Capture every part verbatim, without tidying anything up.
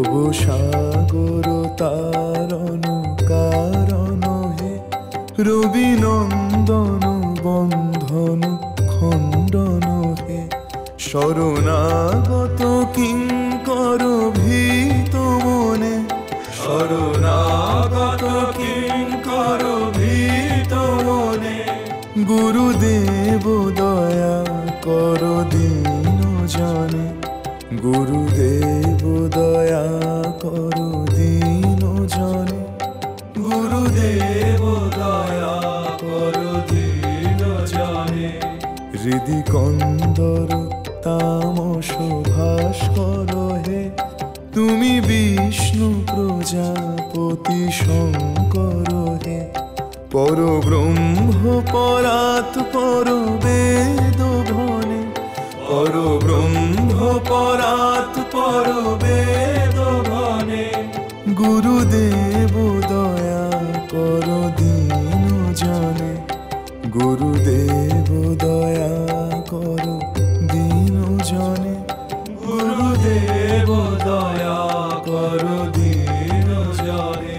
তবু সাগর তারণ কারণ হে, রবি নন্দন বন্ধন খণ্ডন হে। শরণাগত কিঙ্কর ভীত মনে, শরণাগত কিঙ্কর ভীত মনে। গুরুদেব দয়া কর দীন জনে, গুরুদেব দয়া কর দীন জনে, গুরুদেব দয়া কর দীন জনে। হৃদি কন্দর তামস ভাস্কর হে, তুমি বিষ্ণু প্রজাপতি শঙ্কর হে। পর ব্রহ্ম পরাৎ পর বেদ ভনে, পর ব্রহ্ম পরাৎ পর বেদ ভনে। গুরুদেব দয়া কর দীন জনে, গুরুদেব দয়া কর দীন জনে, গুরুদেব দয়া কর দীন জনে।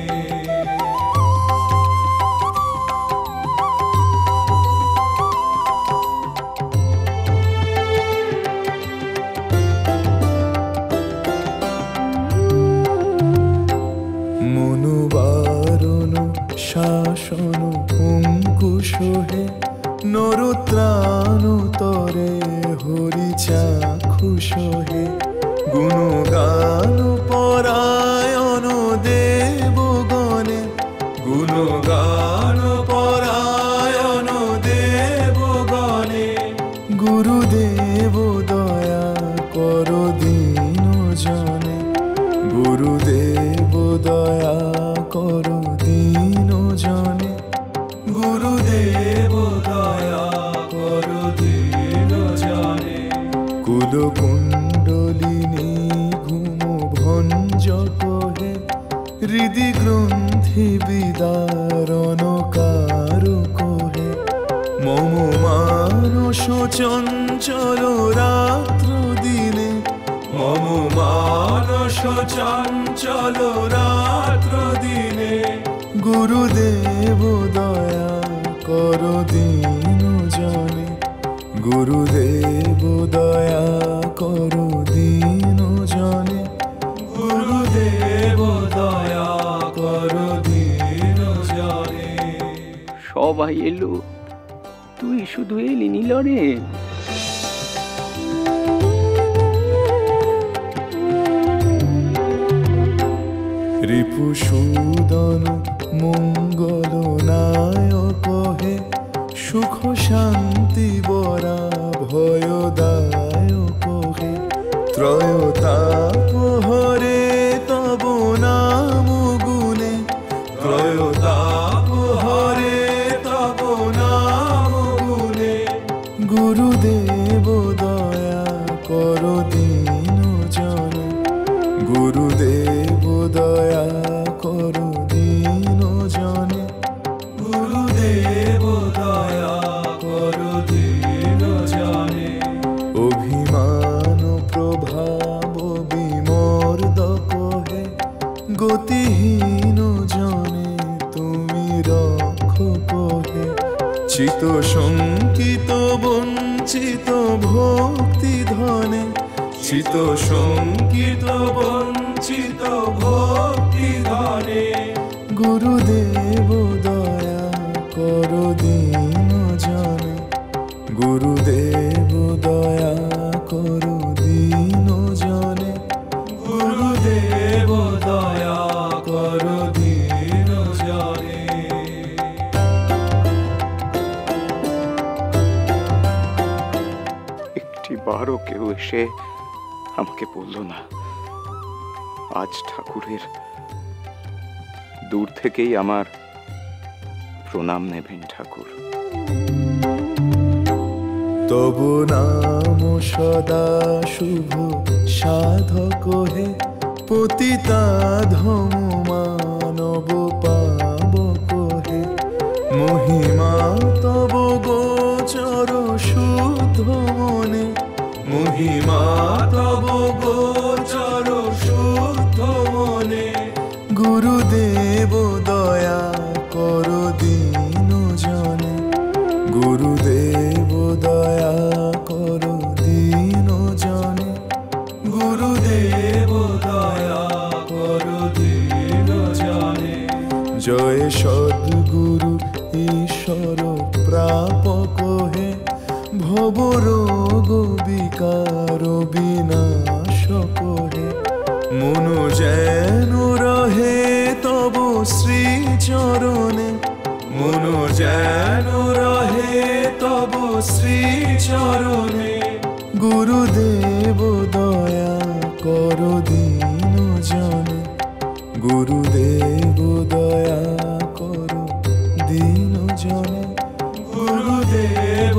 মনোবারণ শাসন অঙ্কুশ হে, নরত্রাণ তরে হরি চাক্ষুষ হে। গুণগান পরায়ণ দেবগণে, গুণগান পরায়ণ দেবগণে। গুরুদেব দয়া কর দীন জনে, গুরুদেব দয়া কর দীন জনে, গুরুদেব দয়া কর দীন জনে। কুলকুণ্ডলিনী ঘুম ভঞ্জক হে, হৃদি গ্রন্থি বিদারণ কারক হে। মম মানস চঞ্চল রাত্র দিনে, মম মানস চঞ্চল রাত্র দিনে। গুরুদেব দয়া কর দীন জনে, গুরুদেব দয়া কর দীন জনে, গুরুদেব দয়া কর দীন জনে। সবাই এলো, তুই শুধু এলি নীলরে। রিপুসূদন মঙ্গল নায়ক হে, সুখ শান্তি বরা ভয়দায়ক হে। ত্রয়তাপ হরে তব নাম গুণে, ত্রয়তাপ হরে তব নাম গুণে। গুরুদেব দয়া কর দীন জনে, গুরুদেব দয়া কর দীন জনে, গুরুদেব দয়া কর দীন জনে। অভিমান প্রভাব বিমর্দক হে, গতিহীন জনে তুমি রক্ষক হে। চিত শঙ্কিত বঞ্চিত ভক্তি ধনে, চিত শঙ্কিত বঞ্চিত ভক্তি ধনে। গুরুদেব দয়া কর দীন জনে, গুরুদেব দয়া কর দীন জনে, গুরুদেব দয়া কর দীন জনে। একটি বারও কেউ এসে আমাকে বলল না আজ ঠাকুরের দূর থেকেই আমার প্রণাম নেবেন ঠাকুর। তব নাম সদা শুভ সাধক হে, পতিতাধম মানব পাবক হে। মহিমা তব গোচর শুদ্ধ মনে, মহিমা তব গোচর শুদ্ধ কারো বিনাশ কহে মনু যেন রহে তব শ্রীচরণে মনু যেন রহে তব শ্রীচরণে গুরুদেব দয়া কর দীন জনে গুরুদেব দয়া কর দীন জনে গুরুদেব